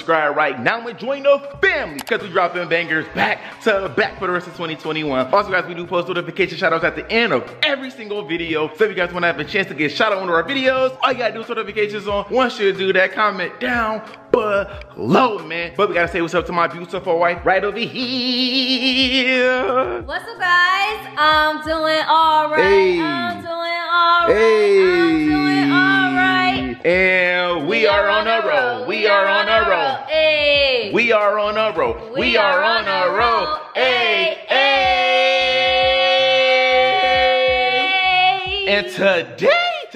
subscribe right now and join the family because we dropping bangers back to back for the rest of 2021. Also guys, we do post notification shout outs at the end of every single video. So if you guys want to have a chance to get shout out on our videos, all you gotta do is notifications on. Once you do that, comment down below, man. But we gotta say what's up to my beautiful wife right over here. What's up guys? I'm doing alright. Hey. I'm doing alright. Hey. I'm doing alright. And we are on a roll. We are on a roll. Hey. We are on a roll. We are on a roll. Hey, hey. And today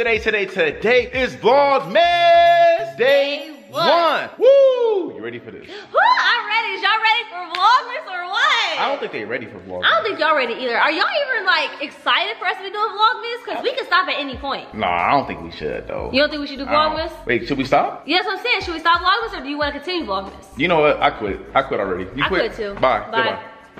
is Vlogmas Day 1. Woo! You ready for this? I'm ready. Is y'all ready for Vlogmas or what? I don't think they're ready for Vlogmas. I don't think y'all ready either. Are y'all even like excited for us to be doing Vlogmas? Because we can stop at any point. No, I don't think we should though. You don't think we should do Vlogmas? Wait, should we stop? Yes, I'm saying. Should we stop Vlogmas or do you want to continue Vlogmas? You know what? I quit. I quit already. You quit? I quit too. Bye. Goodbye.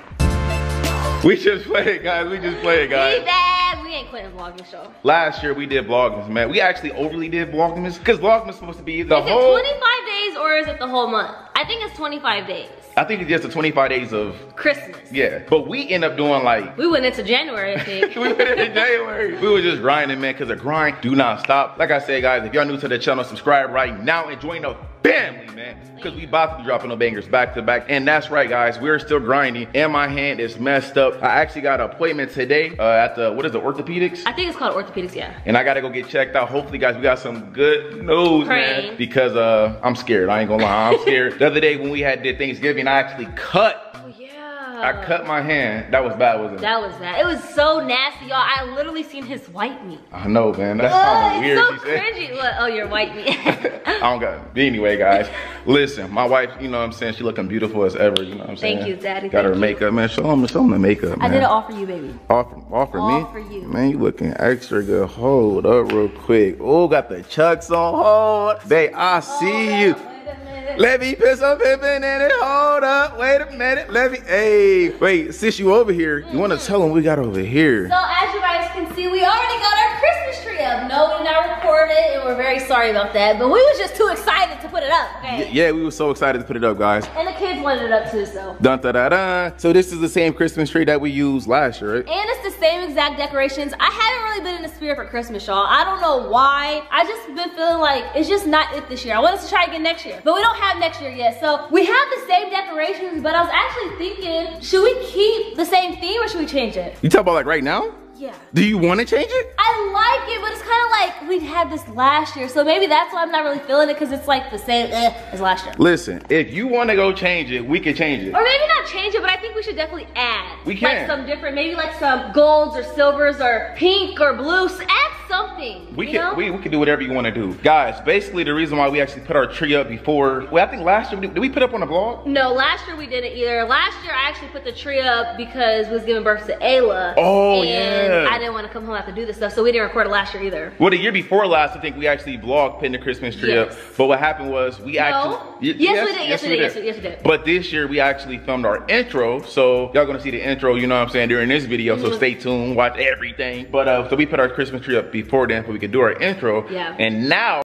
We just played, guys. We just played, guys. We bad. We ain't quitting Vlogmas, show. Last year we did Vlogmas, man. We actually overly did Vlogmas because Vlogmas is supposed to be the whole. Is it 25 days or is it the whole month? I think it's 25 days. I think it's just the 25 days of Christmas. Yeah, but we end up doing like. We went into January, I think. We went into January. We were just grinding, man, because the grind do not stop. Like I said, guys, if y'all new to the channel, subscribe right now and join the family, man. Because we about to be dropping the bangers back to back. And that's right, guys. We're still grinding. And my hand is messed up. I actually got an appointment today at the, what is it, orthopedics? I think it's called orthopedics, yeah. And I got to go get checked out. Hopefully, guys, we got some good news, man. Because I'm scared. I ain't gonna lie. I'm scared. The other day when we did Thanksgiving, I actually cut. Oh, yeah. I cut my hand. That was bad, wasn't it? That was bad. It was so nasty, y'all. I literally seen his white meat. I know, man. That's kind of weird. It's so cringy. What? Oh, your white meat. I don't got it. Anyway, guys, listen, my wife, you know what I'm saying? She looking beautiful as ever, you know what I'm saying? Thank you, Daddy. Got her makeup, man. Show them the makeup, man. I did it all for you, baby. Offer me? All for you. Man, you looking extra good. Hold up real quick. Oh, got the chucks on. Hold. Babe, I see you. Let me put some pimpin' in it. Hold up. Wait a minute. Let me. Hey. Wait, since you over here, you want to tell them what we got over here? So, as you guys can see, we already got our Christmas tree up. No, we did not record it, and we're very sorry about that. But we was just too excited to put it up, okay? Yeah, we were so excited to put it up, guys. And the kids wanted it up too, so. Dun da da da. So this is the same Christmas tree that we used last year, right? And it's the same exact decorations. I haven't really been in the spirit for Christmas, y'all. I don't know why. I just been feeling like it's just not it this year. I want us to try again next year, but we don't have next year yet. So we have the same decorations, but I was actually thinking, should we keep the same theme or should we change it? You talk about like right now? Yeah. Do you want to change it? I like it, but it's kind of like we had this last year. So maybe that's why I'm not really feeling it, because it's like the same as last year. Listen, if you want to go change it, we can change it. Or maybe not change it, but I think we should definitely add. We can. Like some different, maybe like some golds or silvers or pink or blue. So add something. We can do whatever you want to do. Guys, basically the reason why we actually put our tree up before, well, I think last year, did we put up on the vlog? No, last year we didn't either. Last year I actually put the tree up because we was giving birth to Ayla. Oh, and yeah. I didn't want to come home after do this stuff, so we didn't record it last year either. Well, the year before last, I think we actually vlogged putting the Christmas tree up. But what happened was we actually... Yes, we did. But this year we actually filmed our intro, so y'all gonna see the intro, you know what I'm saying, during this video, so stay tuned, watch everything. But so we put our Christmas tree up before then so we could do our intro. Yeah. And now